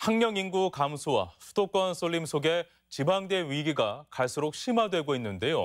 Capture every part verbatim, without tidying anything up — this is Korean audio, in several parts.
학령 인구 감소와 수도권 쏠림 속에 지방대 위기가 갈수록 심화되고 있는데요.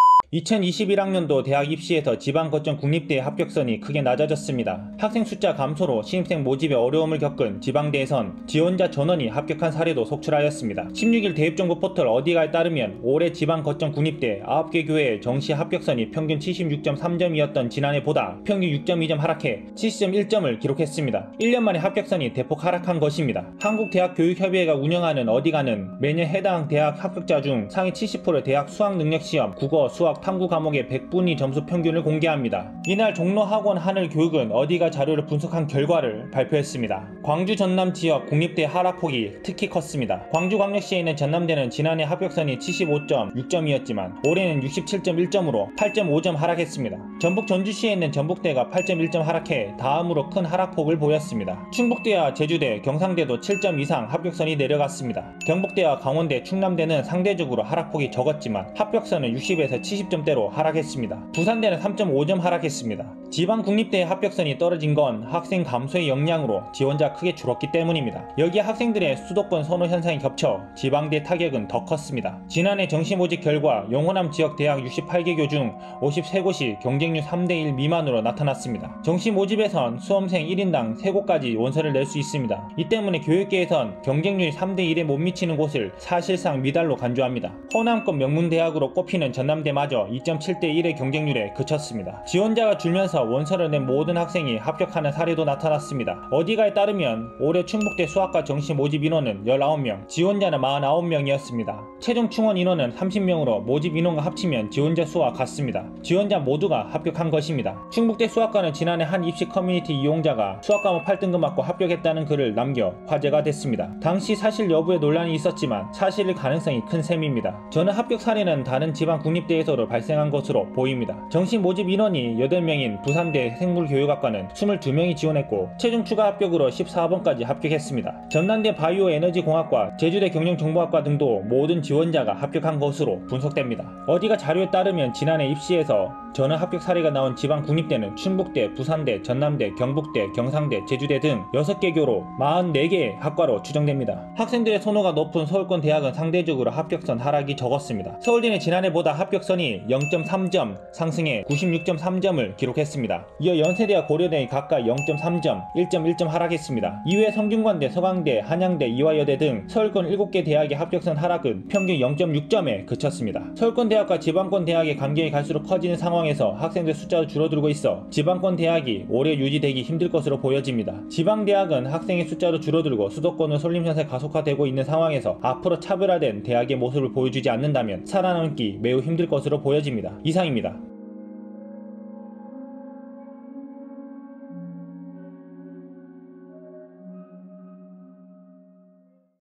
이천이십일 학년도 대학 입시에서 지방 거점 국립대의 합격선이 크게 낮아졌습니다. 학생 숫자 감소로 신입생 모집에 어려움을 겪은 지방대에선 지원자 전원이 합격한 사례도 속출하였습니다. 십육 일 대입정보 포털 어디가에 따르면 올해 지방 거점 국립대 아홉 개 교회의 정시 합격선이 평균 칠십육 점 삼 점이었던 지난해보다 평균 육 점 이 점 하락해 칠십 점 일 점을 기록했습니다. 일 년 만에 합격선이 대폭 하락한 것입니다. 한국대학교육협의회가 운영하는 어디가는 매년 해당 대학 합격자 중 상위 칠십 퍼센트의 대학 수학능력시험, 국어, 수학, 탐구 과목의 백 분위 점수 평균을 공개합니다. 이날 종로학원 하늘교육은 어디가 자료를 분석한 결과를 발표했습니다. 광주 전남 지역 국립대 하락폭이 특히 컸습니다. 광주광역시에 있는 전남대는 지난해 합격선이 칠십오 점 육 점이었지만 올해는 육십칠 점 일 점으로 팔 점 오 점 하락했습니다. 전북 전주시에 있는 전북대가 팔 점 일 점 하락해 다음으로 큰 하락폭을 보였습니다. 충북대와 제주대, 경상대도 칠 점 이상 합격선이 내려갔습니다. 경북대와 강원대, 충남대는 상대적으로 하락폭이 적었지만 합격선은 육십에서 칠십 점대로 하락했습니다. 부산대는 삼 점 오 점 하락했습니다. 지방 국립대의 합격선이 떨어진 건 학생 감소의 영향으로 지원자 크게 줄었기 때문입니다. 여기에 학생들의 수도권 선호 현상이 겹쳐 지방대 타격은 더 컸습니다. 지난해 정시 모집 결과 영호남 지역 대학 육십팔 개 교 중 오십삼 곳이 경쟁률 삼 대 일 미만으로 나타났습니다. 정시 모집에선 수험생 일 인당 세 곳까지 원서를 낼 수 있습니다. 이 때문에 교육계에선 경쟁률이 삼 대 일에 못 미치는 곳을 사실상 미달로 간주합니다. 호남권 명문대학으로 꼽히는 전남대마저 이 점 칠 대 일의 경쟁률에 그쳤습니다. 지원자가 줄면서 원서를 낸 모든 학생이 합격하는 사례도 나타났습니다. 어디가에 따르면 올해 충북대 수학과 정시 모집 인원은 열아홉 명, 지원자는 사십구 명이었습니다. 최종 충원 인원은 삼십 명으로 모집 인원과 합치면 지원자 수와 같습니다. 지원자 모두가 합격한 것입니다. 충북대 수학과는 지난해 한 입시 커뮤니티 이용자가 수학과목 팔 등급 맞고 합격했다는 글을 남겨 화제가 됐습니다. 당시 사실 여부에 논란이 있었지만 사실일 가능성이 큰 셈입니다. 저는 합격 사례는 다른 지방 국립대에서도 발생한 것으로 보입니다. 정시 모집 인원이 여덟 명인 부산대 생물교육학과는 이십이 명이 지원했고 최종 추가 합격으로 십사 번까지 합격했습니다. 전남대 바이오에너지공학과, 제주대 경영정보학과 등도 모든 지원자가 합격한 것으로 분석됩니다. 어디가 자료에 따르면 지난해 입시에서 전원 합격 사례가 나온 지방 국립대는 충북대, 부산대, 전남대, 경북대, 경상대, 제주대 등 여섯 개 교로 사십사 개의 학과로 추정됩니다. 학생들의 선호가 높은 서울권 대학은 상대적으로 합격선 하락이 적었습니다. 서울대는 지난해보다 합격선이 영 점 삼 점 상승해 구십육 점 삼 점을 기록했습니다. 이어 연세대와 고려대는 각각 영 점 삼 점, 일 점 일 점 하락했습니다. 이외 성균관대, 서강대, 한양대, 이화여대 등 서울권 일곱 개 대학의 합격선 하락은 평균 영 점 육 점에 그쳤습니다. 서울권 대학과 지방권 대학의 간격이 갈수록 커지는 상황에서 학생들 숫자도 줄어들고 있어 지방권 대학이 오래 유지되기 힘들 것으로 보여집니다. 지방대학은 학생의 숫자도 줄어들고 수도권은 쏠림 현상이 가속화되고 있는 상황에서 앞으로 차별화된 대학의 모습을 보여주지 않는다면 살아남기 매우 힘들 것으로 보여집니다. 이상입니다.